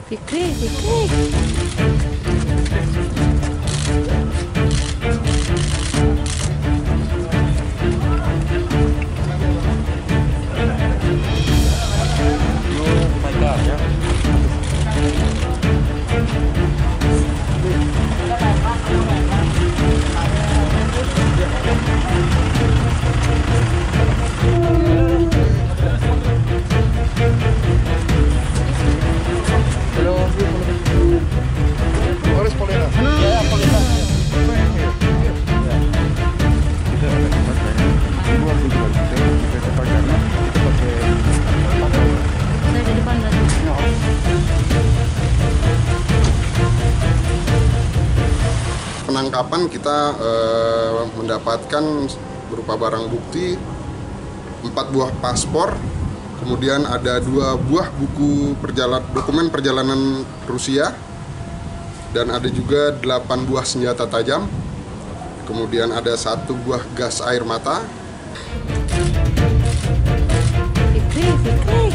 Fikri, Fikri. Penangkapan kita mendapatkan berupa barang bukti 4 buah paspor, kemudian ada 2 buah buku dokumen perjalanan Rusia, dan ada juga 8 buah senjata tajam, kemudian ada 1 buah gas air mata. Fikri, Fikri.